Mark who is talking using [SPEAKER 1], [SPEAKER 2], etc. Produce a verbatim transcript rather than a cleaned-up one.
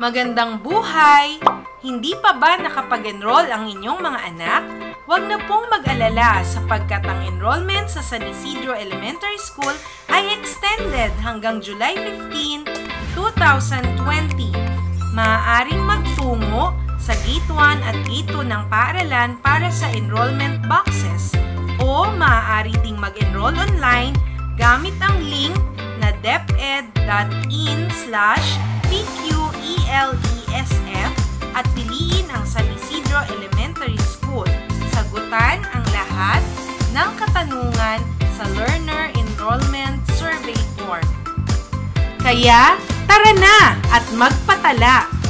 [SPEAKER 1] Magandang buhay! Hindi pa ba nakapag-enroll ang inyong mga anak? Huwag na pong mag-alala sapagkat ang enrollment sa San Isidro Elementary School ay extended hanggang July fifteenth, two thousand twenty. Maaaring magtungo sa Gate one at Gate two ng paaralan para sa enrollment boxes o maaari ding mag-enroll online gamit ang link na deped.in slash pqelesf at piliin ang San Isidro Elementary School. Sagutan ang lahat ng katanungan sa Learner Enrollment Survey Form. Kaya, tara na at magpatala!